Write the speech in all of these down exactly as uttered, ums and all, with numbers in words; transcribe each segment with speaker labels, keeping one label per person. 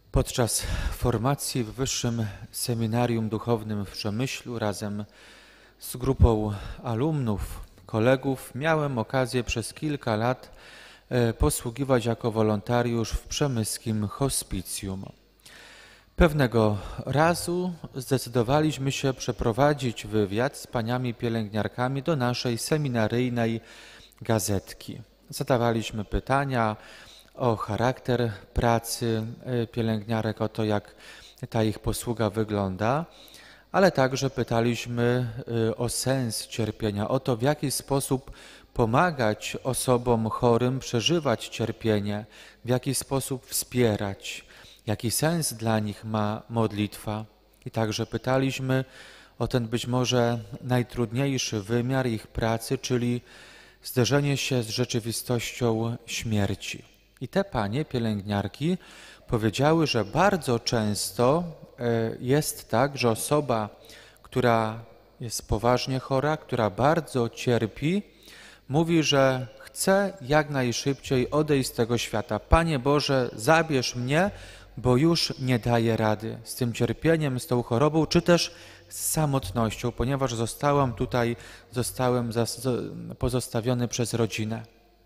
Speaker 1: Podczas formacji w Wyższym Seminarium Duchownym w Przemyślu razem z grupą alumnów, kolegów miałem okazję przez kilka lat posługiwać jako wolontariusz w przemyskim hospicjum. Pewnego razu zdecydowaliśmy się przeprowadzić wywiad z paniami pielęgniarkami do naszej seminaryjnej gazetki. Zadawaliśmy pytania o charakter pracy pielęgniarek, o to, jak ta ich posługa wygląda, ale także pytaliśmy o sens cierpienia, o to, w jaki sposób pomagać osobom chorym przeżywać cierpienie, w jaki sposób wspierać, jaki sens dla nich ma modlitwa. I także pytaliśmy o ten być może najtrudniejszy wymiar ich pracy, czyli zderzenie się z rzeczywistością śmierci. I te panie pielęgniarki powiedziały, że bardzo często jest tak, że osoba, która jest poważnie chora, która bardzo cierpi, mówi, że chce jak najszybciej odejść z tego świata. Panie Boże, zabierz mnie, bo już nie daję rady z tym cierpieniem, z tą chorobą, czy też z samotnością, ponieważ zostałam tutaj, zostałem pozostawiony przez rodzinę.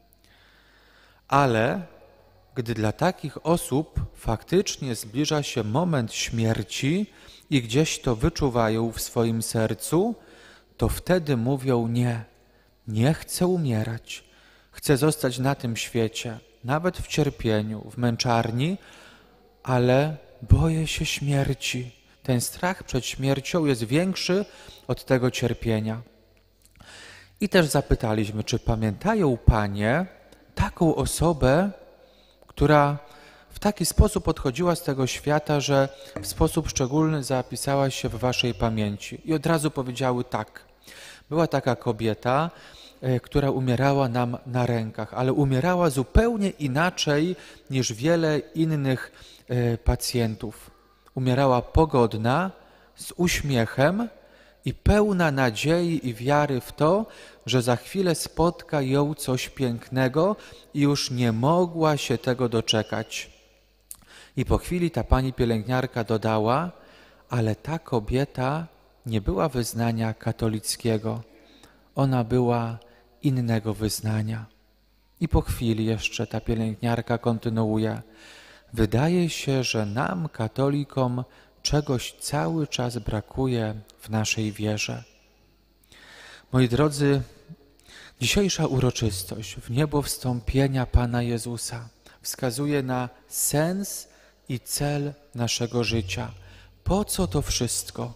Speaker 1: Ale gdy dla takich osób faktycznie zbliża się moment śmierci i gdzieś to wyczuwają w swoim sercu, to wtedy mówią nie, nie chcę umierać, chcę zostać na tym świecie, nawet w cierpieniu, w męczarni, ale boję się śmierci. Ten strach przed śmiercią jest większy od tego cierpienia. I też zapytaliśmy, czy pamiętają panie taką osobę, która w taki sposób odchodziła z tego świata, że w sposób szczególny zapisała się w waszej pamięci. I od razu powiedziały tak. Była taka kobieta, która umierała nam na rękach, ale umierała zupełnie inaczej niż wiele innych pacjentów. Umierała pogodna, z uśmiechem i pełna nadziei i wiary w to, że za chwilę spotka ją coś pięknego i już nie mogła się tego doczekać. I po chwili ta pani pielęgniarka dodała, ale ta kobieta nie była wyznania katolickiego, ona była innego wyznania. I po chwili jeszcze ta pielęgniarka kontynuuje, wydaje się, że nam, katolikom, czegoś cały czas brakuje w naszej wierze. Moi drodzy, dzisiejsza uroczystość w niebo wstąpienia Pana Jezusa wskazuje na sens i cel naszego życia. Po co to wszystko?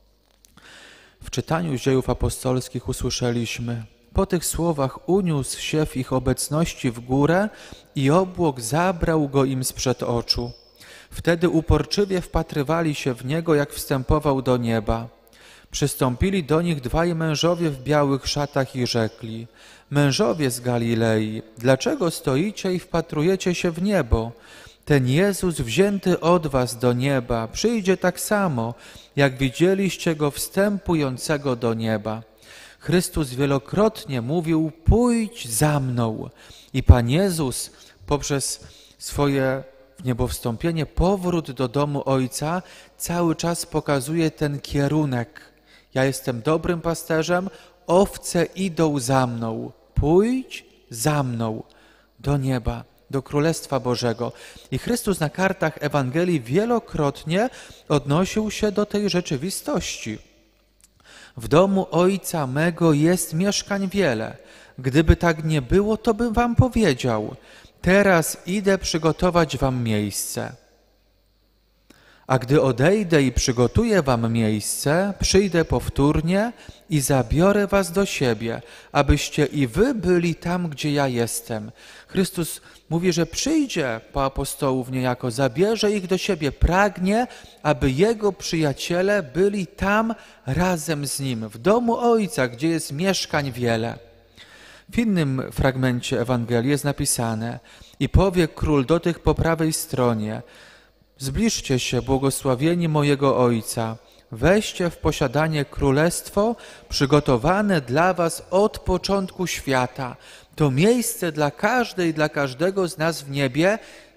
Speaker 1: W czytaniu z Dziejów Apostolskich usłyszeliśmy, po tych słowach uniósł się w ich obecności w górę i obłok zabrał go im sprzed oczu. Wtedy uporczywie wpatrywali się w niego, jak wstępował do nieba. Przystąpili do nich dwaj mężowie w białych szatach i rzekli, mężowie z Galilei, dlaczego stoicie i wpatrujecie się w niebo? Ten Jezus wzięty od was do nieba przyjdzie tak samo, jak widzieliście go wstępującego do nieba. Chrystus wielokrotnie mówił, pójdź za mną. I Pan Jezus poprzez swoje wniebowstąpienie, powrót do domu Ojca, cały czas pokazuje ten kierunek. Ja jestem dobrym pasterzem, owce idą za mną. Pójdź za mną do nieba, do Królestwa Bożego. I Chrystus na kartach Ewangelii wielokrotnie odnosił się do tej rzeczywistości. W domu Ojca mego jest mieszkań wiele. Gdyby tak nie było, to bym wam powiedział. Teraz idę przygotować wam miejsce. A gdy odejdę i przygotuję wam miejsce, przyjdę powtórnie i zabiorę was do siebie, abyście i wy byli tam, gdzie ja jestem. Chrystus mówi, że przyjdzie po apostołów niejako, zabierze ich do siebie, pragnie, aby Jego przyjaciele byli tam razem z Nim, w domu Ojca, gdzie jest mieszkań wiele. W innym fragmencie Ewangelii jest napisane, i powie król do tych po prawej stronie, zbliżcie się, błogosławieni mojego Ojca, weźcie w posiadanie królestwo przygotowane dla was od początku świata. To miejsce dla każdej, dla każdego z nas w niebie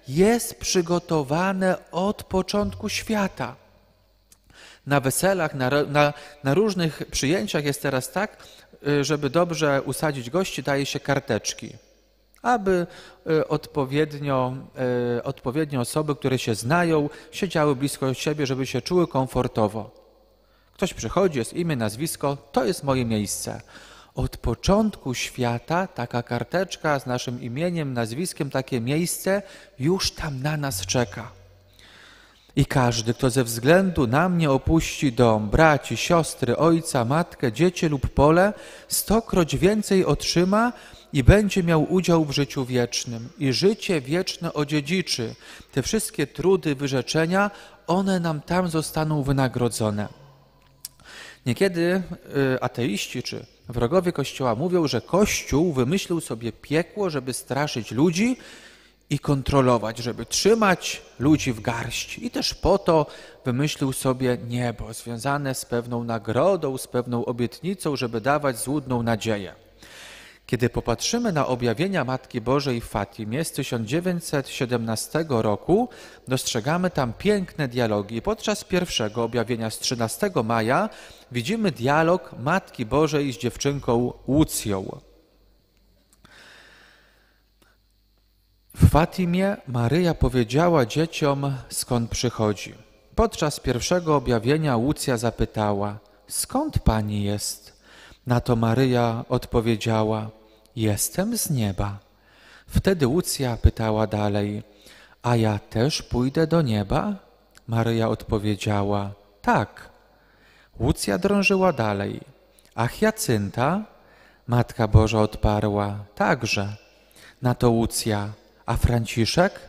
Speaker 1: jest przygotowane od początku świata. Na weselach, na, na, na różnych przyjęciach jest teraz tak, żeby dobrze usadzić gości, daje się karteczki, aby odpowiednio, odpowiednio osoby, które się znają, siedziały blisko siebie, żeby się czuły komfortowo. Ktoś przychodzi, jest imię, nazwisko, to jest moje miejsce. Od początku świata taka karteczka z naszym imieniem, nazwiskiem, takie miejsce już tam na nas czeka. I każdy, kto ze względu na mnie opuści dom, braci, siostry, ojca, matkę, dziecię lub pole, stokroć więcej otrzyma i będzie miał udział w życiu wiecznym. I życie wieczne odziedziczy. Te wszystkie trudy, wyrzeczenia, one nam tam zostaną wynagrodzone. Niekiedy ateiści czy wrogowie Kościoła mówią, że Kościół wymyślił sobie piekło, żeby straszyć ludzi i kontrolować, żeby trzymać ludzi w garści. I też po to wymyślił sobie niebo, związane z pewną nagrodą, z pewną obietnicą, żeby dawać złudną nadzieję. Kiedy popatrzymy na objawienia Matki Bożej w Fatimie z tysiąc dziewięćset siedemnastego roku, dostrzegamy tam piękne dialogi. Podczas pierwszego objawienia z trzynastego maja widzimy dialog Matki Bożej z dziewczynką Łucją. W Fatimie Maryja powiedziała dzieciom, skąd przychodzi. Podczas pierwszego objawienia Łucja zapytała, skąd Pani jest? Na to Maryja odpowiedziała, jestem z nieba. Wtedy Łucja pytała dalej, a ja też pójdę do nieba? Maryja odpowiedziała, tak. Łucja drążyła dalej, a Hiacynta? Matka Boża odparła, także. Na to Łucja, a Franciszek?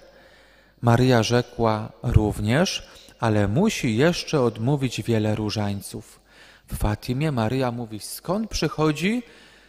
Speaker 1: Maryja rzekła, również, ale musi jeszcze odmówić wiele różańców. W Fatimie Maryja mówi, skąd przychodzi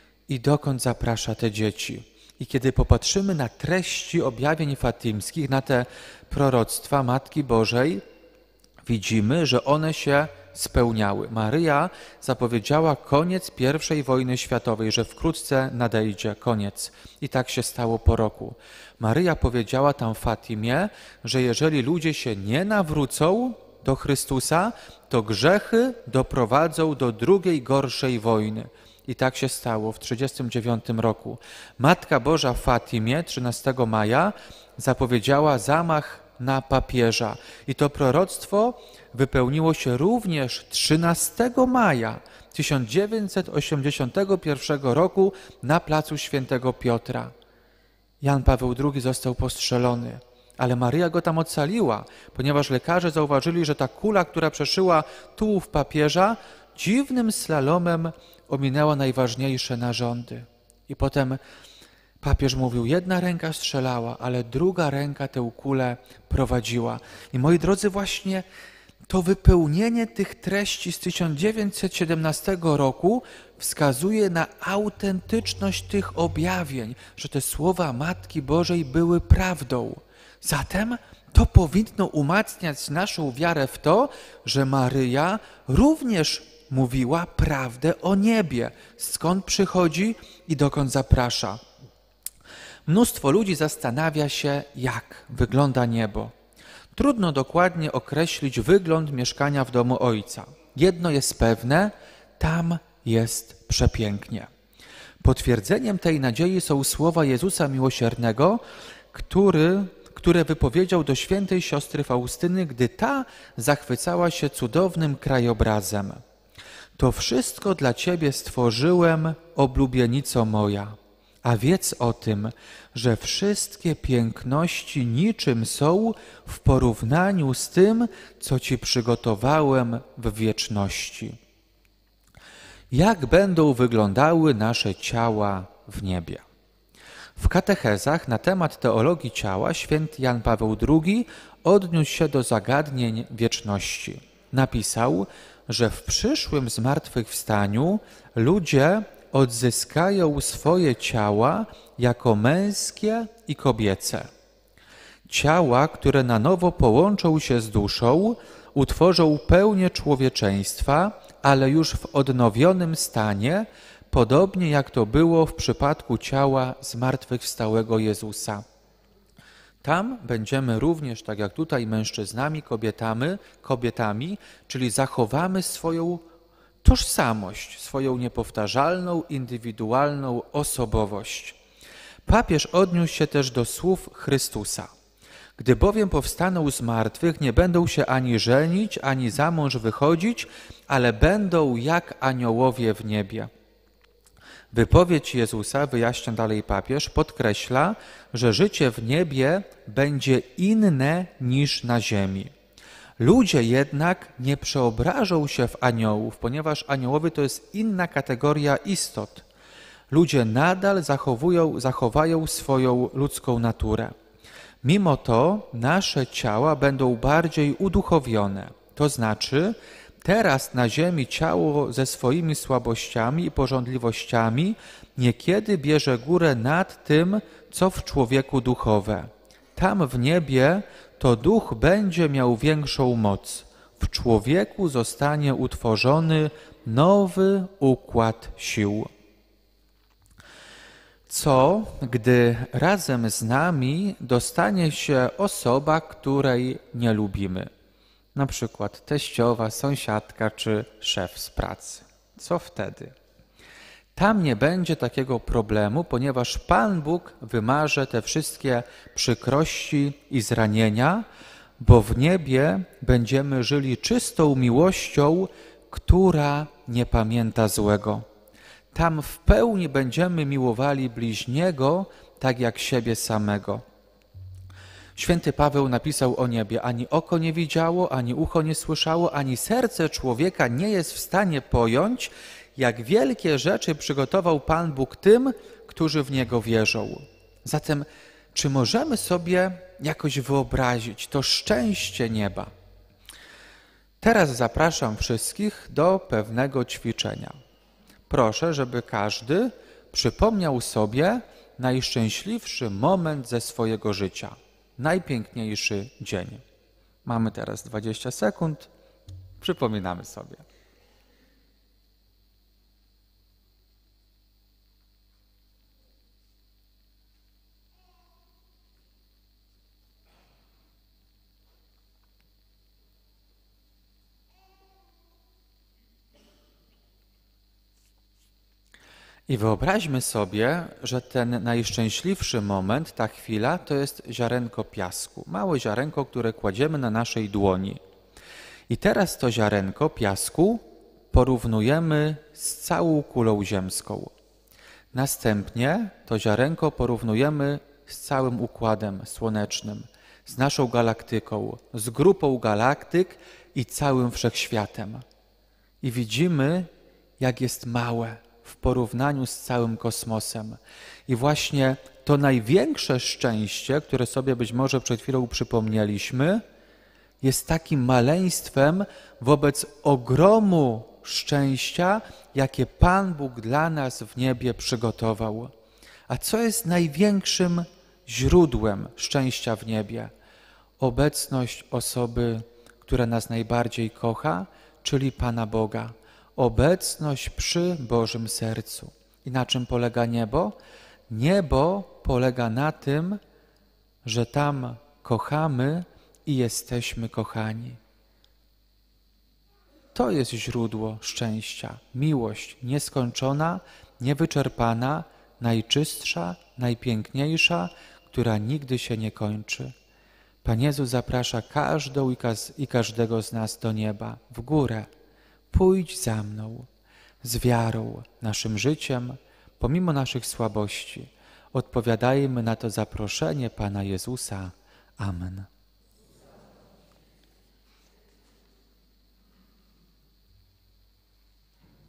Speaker 1: i dokąd zaprasza te dzieci. I kiedy popatrzymy na treści objawień fatimskich, na te proroctwa Matki Bożej, widzimy, że one się spełniały. Maryja zapowiedziała koniec pierwszej wojny światowej, że wkrótce nadejdzie koniec. I tak się stało po roku. Maryja powiedziała tam w Fatimie, że jeżeli ludzie się nie nawrócą do Chrystusa, to grzechy doprowadzą do drugiej, gorszej wojny. I tak się stało w trzydziestym dziewiątym roku. Matka Boża w Fatimie trzynastego maja zapowiedziała zamach na papieża. I to proroctwo wypełniło się również trzynastego maja tysiąc dziewięćset osiemdziesiątego pierwszego roku na placu Świętego Piotra. Jan Paweł drugi został postrzelony, ale Maryja go tam ocaliła, ponieważ lekarze zauważyli, że ta kula, która przeszyła tułów papieża, dziwnym slalomem ominęła najważniejsze narządy. I potem papież mówił, jedna ręka strzelała, ale druga ręka tę kulę prowadziła. I moi drodzy, właśnie to wypełnienie tych treści z tysiąc dziewięćset siedemnastego roku wskazuje na autentyczność tych objawień, że te słowa Matki Bożej były prawdą. Zatem to powinno umacniać naszą wiarę w to, że Maryja również mówiła prawdę o niebie, skąd przychodzi i dokąd zaprasza. Mnóstwo ludzi zastanawia się, jak wygląda niebo. Trudno dokładnie określić wygląd mieszkania w domu Ojca. Jedno jest pewne, tam jest przepięknie. Potwierdzeniem tej nadziei są słowa Jezusa Miłosiernego, który, które wypowiedział do świętej siostry Faustyny, gdy ta zachwycała się cudownym krajobrazem. To wszystko dla Ciebie stworzyłem, oblubienico moja. A wiedz o tym, że wszystkie piękności niczym są w porównaniu z tym, co Ci przygotowałem w wieczności. Jak będą wyglądały nasze ciała w niebie? W katechezach na temat teologii ciała święty Jan Paweł drugi odniósł się do zagadnień wieczności. Napisał, że w przyszłym zmartwychwstaniu ludzie odzyskają swoje ciała jako męskie i kobiece. Ciała, które na nowo połączą się z duszą, utworzą pełnię człowieczeństwa, ale już w odnowionym stanie, podobnie jak to było w przypadku ciała zmartwychwstałego Jezusa. Tam będziemy również, tak jak tutaj, mężczyznami, kobietami, kobietami, czyli zachowamy swoją tożsamość, swoją niepowtarzalną, indywidualną osobowość. Papież odniósł się też do słów Chrystusa. Gdy bowiem powstaną z martwych, nie będą się ani żenić, ani za mąż wychodzić, ale będą jak aniołowie w niebie. Wypowiedź Jezusa, wyjaśnia dalej papież, podkreśla, że życie w niebie będzie inne niż na ziemi. Ludzie jednak nie przeobrażą się w aniołów, ponieważ aniołowie to jest inna kategoria istot. Ludzie nadal zachowują, zachowają swoją ludzką naturę. Mimo to nasze ciała będą bardziej uduchowione, to znaczy teraz na ziemi ciało ze swoimi słabościami i pożądliwościami niekiedy bierze górę nad tym, co w człowieku duchowe. Tam w niebie to duch będzie miał większą moc. W człowieku zostanie utworzony nowy układ sił. Co, gdy razem z nami dostanie się osoba, której nie lubimy? Na przykład teściowa, sąsiadka czy szef z pracy. Co wtedy? Tam nie będzie takiego problemu, ponieważ Pan Bóg wymaże te wszystkie przykrości i zranienia, bo w niebie będziemy żyli czystą miłością, która nie pamięta złego. Tam w pełni będziemy miłowali bliźniego, tak jak siebie samego. Święty Paweł napisał o niebie: ani oko nie widziało, ani ucho nie słyszało, ani serce człowieka nie jest w stanie pojąć, jak wielkie rzeczy przygotował Pan Bóg tym, którzy w Niego wierzą. Zatem, czy możemy sobie jakoś wyobrazić to szczęście nieba? Teraz zapraszam wszystkich do pewnego ćwiczenia. Proszę, żeby każdy przypomniał sobie najszczęśliwszy moment ze swojego życia, najpiękniejszy dzień. Mamy teraz dwadzieścia sekund, przypominamy sobie. I wyobraźmy sobie, że ten najszczęśliwszy moment, ta chwila, to jest ziarenko piasku. Małe ziarenko, które kładziemy na naszej dłoni. I teraz to ziarenko piasku porównujemy z całą kulą ziemską. Następnie to ziarenko porównujemy z całym układem słonecznym, z naszą galaktyką, z grupą galaktyk i całym wszechświatem. I widzimy, jak jest małe w porównaniu z całym kosmosem. I właśnie to największe szczęście, które sobie być może przed chwilą przypomnieliśmy, jest takim maleństwem wobec ogromu szczęścia, jakie Pan Bóg dla nas w niebie przygotował. A co jest największym źródłem szczęścia w niebie? Obecność osoby, która nas najbardziej kocha, czyli Pana Boga. Obecność przy Bożym sercu. I na czym polega niebo? Niebo polega na tym, że tam kochamy i jesteśmy kochani. To jest źródło szczęścia. Miłość nieskończona, niewyczerpana, najczystsza, najpiękniejsza, która nigdy się nie kończy. Pan Jezus zaprasza każdą i każdego z nas do nieba, w górę. Pójdź za mną, z wiarą, naszym życiem, pomimo naszych słabości. Odpowiadajmy na to zaproszenie Pana Jezusa. Amen.